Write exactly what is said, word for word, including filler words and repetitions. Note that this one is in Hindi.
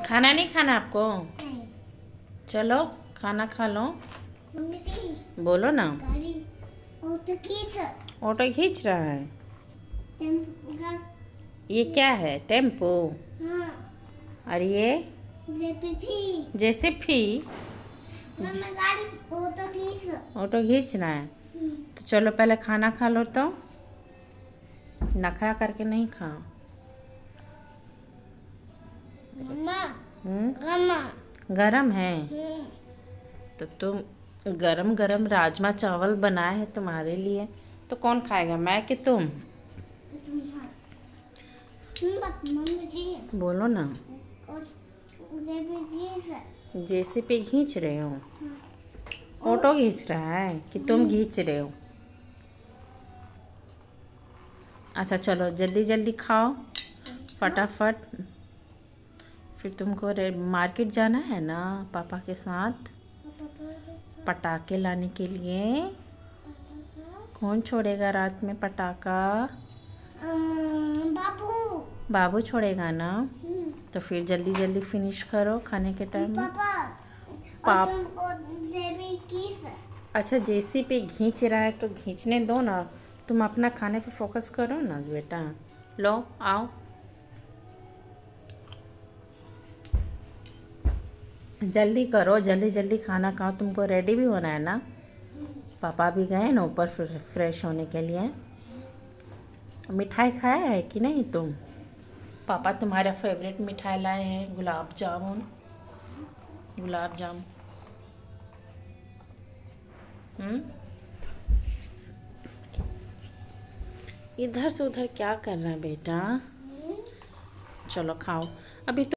खाना नहीं खाना आपको? नहीं। चलो खाना खा लो। मम्मी जी, बोलो ना। गाड़ी ऑटो खींच। ऑटो खींच रहा है। टेम्पो का। ये क्या है? टेम्पो। हाँ। और ये जेसीबी। जेसीबी। मम्मी गाड़ी ऑटो खींच। ऑटो खींच रहा है। तो चलो पहले खाना खा लो। तो नखरा करके नहीं खाओ। मम्मा। हम्म मम्मा। गरम है। हम्म। तो तुम गरम गरम राजमा चावल बनाए हैं तुम्हारे लिए। तो कौन खाएगा, मैं कि तुम? तुम हाँ। तुम बात मम्मी जी। बोलो ना। और जेसीबी खींच। जेसीबी खींच रहे हो? हाँ। ऑटो खींच रहा है कि तुम खींच रहे हो? अच्छा चलो जल्दी जल्दी खाओ फटाफट। फिर तुमको मार्केट जाना है ना पापा के साथ पटाखे लाने के लिए। कौन छोड़ेगा रात में पटाखा? बाबू। बाबू छोड़ेगा ना। तो फिर जल्दी जल्दी फिनिश करो खाने के टाइम में। पापा। पाप और तुमको जेसीबी खींच। अच्छा जेसीबी खींच रहा है तो खींचने दो ना। तुम अपना खाने पे फोकस करो ना बेटा। लो आओ जल्दी करो, जल्दी जल्दी खाना खाओ। तुमको रेडी भी होना है ना। पापा भी गए ना ऊपर फ्रेश होने के लिए। मिठाई खाया है कि नहीं तुम? पापा तुम्हारा फेवरेट मिठाई लाए हैं गुलाब जामुन। गुलाब जामुन। हम्म इधर से उधर क्या कर रहा है बेटा? चलो खाओ अभी तो।